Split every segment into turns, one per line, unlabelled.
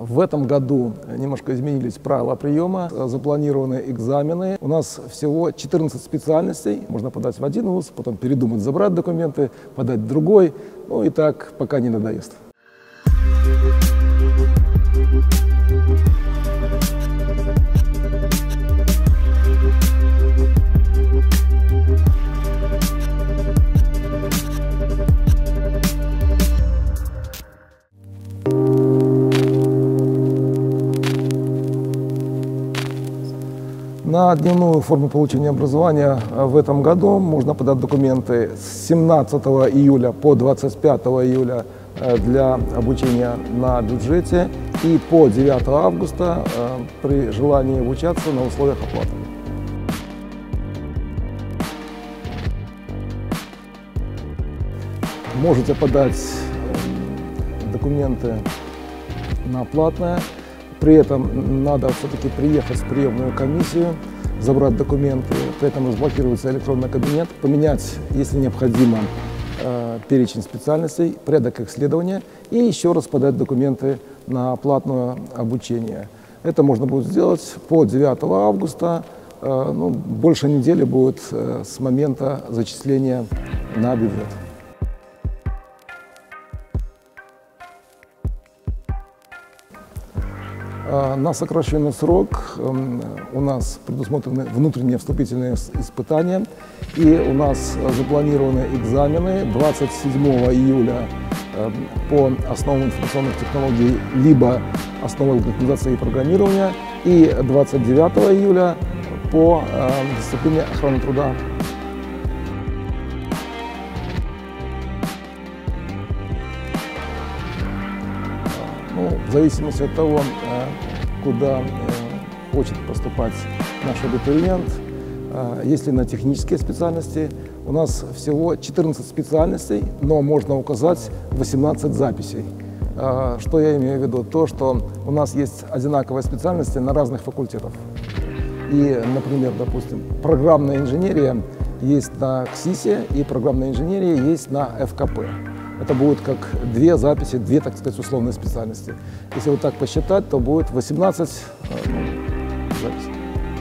В этом году немножко изменились правила приема, запланированы экзамены. У нас всего 14 специальностей. Можно подать в один вуз, потом передумать, забрать документы, подать в другой. Ну и так, пока не надоест. На дневную форму получения образования в этом году можно подать документы с 17 июля по 25 июля для обучения на бюджете и по 9 августа при желании обучаться на условиях оплаты. Можете подать документы на платное. При этом надо все-таки приехать в приемную комиссию, забрать документы, при этом разблокируется электронный кабинет, поменять, если необходимо, перечень специальностей, порядок их следования и еще раз подать документы на платное обучение. Это можно будет сделать по 9 августа, больше недели будет с момента зачисления на бюджет. На сокращенный срок у нас предусмотрены внутренние вступительные испытания, и у нас запланированы экзамены 27 июля по основам информационных технологий либо основам алгоритмизации и программирования, и 29 июля по дисциплине охраны труда. В зависимости от того, куда хочет поступать наш абитуриент, если на технические специальности, у нас всего 14 специальностей, но можно указать 18 записей. Что я имею в виду? То, что у нас есть одинаковые специальности на разных факультетах. И, например, допустим, программная инженерия есть на КСИСе и программная инженерия есть на ФКП. Это будет как две записи, две, так сказать, условные специальности. Если вот так посчитать, то будет 18 записей.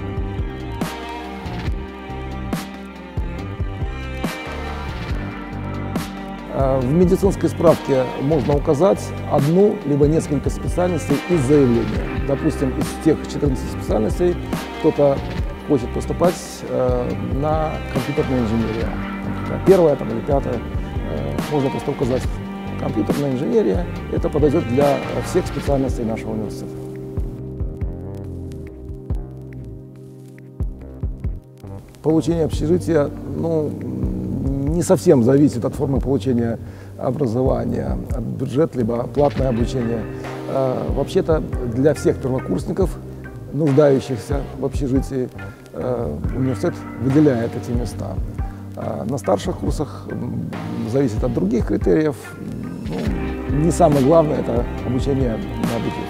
В медицинской справке можно указать одну либо несколько специальностей из заявления. Допустим, из тех 14 специальностей кто-то хочет поступать на компьютерную инженерию. Первая там, или пятая. Можно просто указать компьютерная инженерия. Это подойдет для всех специальностей нашего университета. Получение общежития не совсем зависит от формы получения образования, от бюджета, либо платное обучение. Вообще-то для всех первокурсников, нуждающихся в общежитии, университет выделяет эти места. На старших курсах зависит от других критериев. Не самое главное – это обучение на бюджете.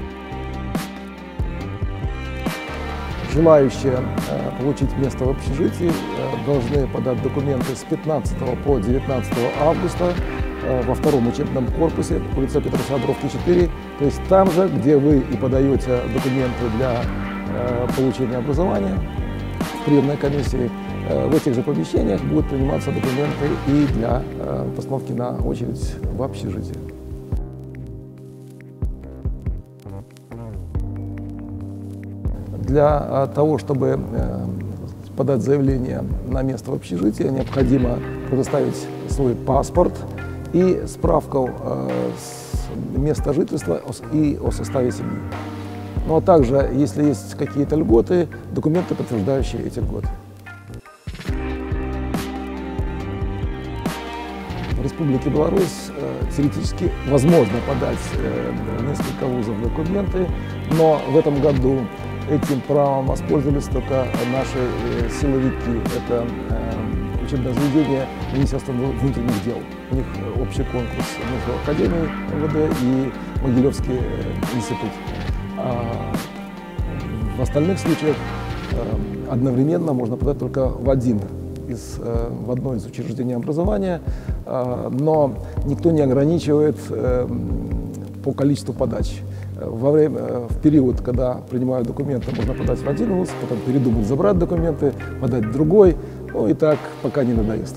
Желающие получить место в общежитии должны подать документы с 15 по 19 августа во втором учебном корпусе улица Петра Бровки 4, то есть там же, где вы и подаете документы для получения образования в приемной комиссии. В этих же помещениях будут приниматься документы и для постановки на очередь в общежитие. Для того, чтобы подать заявление на место в общежитие, необходимо предоставить свой паспорт и справку с места жительства и о составе семьи. Ну а также, если есть какие-то льготы, документы, подтверждающие эти льготы. В Республике Беларусь теоретически возможно подать в несколько вузов документы, но в этом году этим правом воспользовались только наши силовики. Это учебное заведение Министерства внутренних дел. У них общий конкурс между Академией МВД и Могилевский институт. В остальных случаях одновременно можно подать только в одно из учреждений образования, но никто не ограничивает по количеству подач. в период, когда принимают документы, можно подать в один вуз, потом передумать, забрать документы, подать в другой, ну и так, пока не надоест.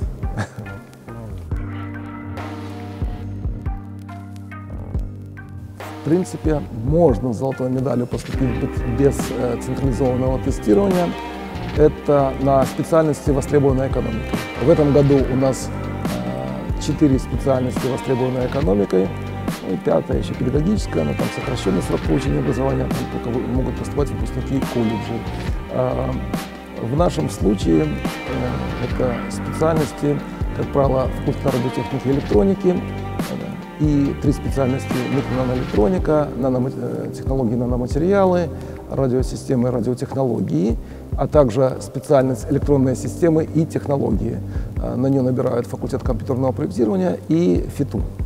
В принципе, можно с золотой медалью поступить без централизованного тестирования. Это на специальности востребованной экономики. В этом году у нас 4 специальности востребованной экономикой, ну и 5-я еще педагогическая, но там сокращенный срок получения образования, там только могут поступать выпускники колледжей. В нашем случае это специальности, как правило, факультет радиотехники и электроники, и 3 специальности: микро-наноэлектроника, технологии наноматериалы, радиосистемы и радиотехнологии, а также специальность электронные системы и технологии. На нее набирают факультет компьютерного проектирования и ФИТУ.